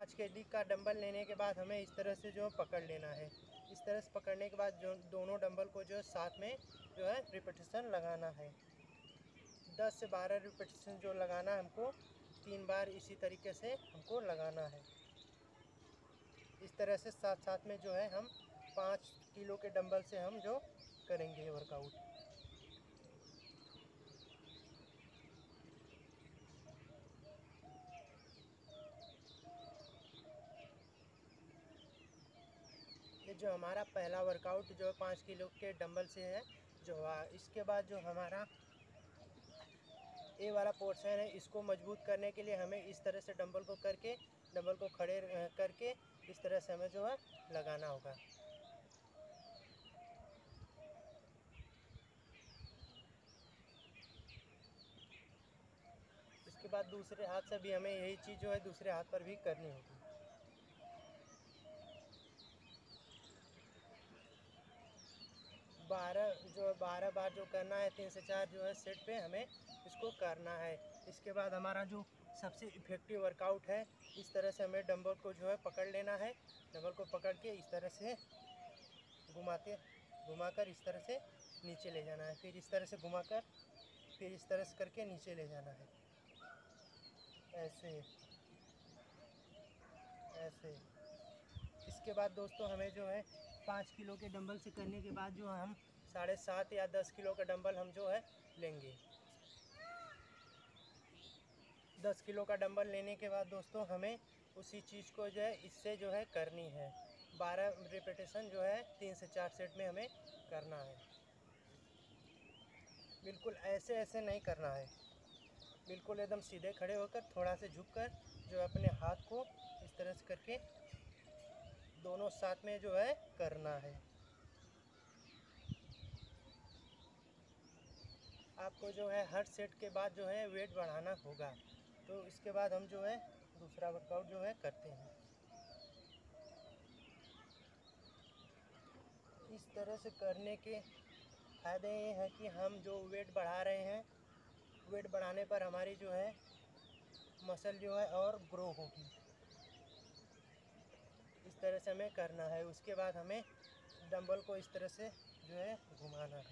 5 KG का dumbbell लेने के बाद हमें इस तरह से जो पकड़ लेना है। इस तरह से पकड़ने के बाद जो दोनों डंबल को जो साथ में जो है रिपीटेशन लगाना है। 10 से 12 रिपीटेशन जो लगाना है हमको, 3 बार इसी तरीके से हमको लगाना है। इस तरह से साथ साथ में जो है हम 5 किलो के डंबल से हम जो करेंगे वर्कआउट। ये जो हमारा पहला वर्कआउट जो 5 किलो के डंबल से है जो हुआ। इसके बाद जो हमारा ये वाला पोर्शन है, इसको मजबूत करने के लिए हमें इस तरह से डंबल को करके, डंबल को खड़े करके इस तरह से हमें जो है लगाना होगा। इसके बाद दूसरे हाथ से भी हमें यही चीज़ जो है दूसरे हाथ पर भी करनी होगी। बारह बार जो करना है, 3 से 4 जो है सेट पे हमें इसको करना है। इसके बाद हमारा जो सबसे इफ़ेक्टिव वर्कआउट है, इस तरह से हमें डंबल को जो है पकड़ लेना है। डंबल को पकड़ के इस तरह से घुमाकर इस तरह से नीचे ले जाना है। फिर इस तरह से घुमाकर फिर इस तरह से करके नीचे ले जाना है। ऐसे ऐसे। इसके बाद दोस्तों हमें जो है 5 किलो के डंबल से करने के बाद जो हम 7.5 या 10 किलो का डंबल हम जो है लेंगे। 10 किलो का डंबल लेने के बाद दोस्तों हमें उसी चीज़ को जो है इससे जो है करनी है। 12 रिपीटेशन जो है 3 से 4 सेट में हमें करना है। बिल्कुल ऐसे ऐसे नहीं करना है, बिल्कुल एकदम सीधे खड़े होकर थोड़ा से झुककर जो अपने हाथ को इस तरह से करके दोनों साथ में जो है करना है। आपको जो है हर सेट के बाद जो है वेट बढ़ाना होगा। तो इसके बाद हम जो है दूसरा वर्कआउट जो है करते हैं। इस तरह से करने के फ़ायदे ये हैं कि हम जो वेट बढ़ा रहे हैं, वेट बढ़ाने पर हमारी जो है मसल जो है और ग्रो होगी। इस तरह से हमें करना है। उसके बाद हमें डंबल को इस तरह से जो है घुमाना है।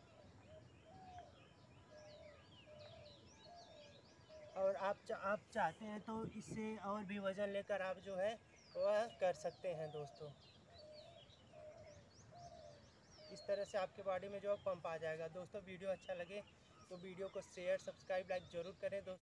और आप चाहते हैं तो इससे और भी वज़न लेकर आप जो है वह कर सकते हैं दोस्तों। इस तरह से आपके बॉडी में जो पंप आ जाएगा। दोस्तों वीडियो अच्छा लगे तो वीडियो को शेयर, सब्सक्राइब, लाइक ज़रूर करें दोस्तों।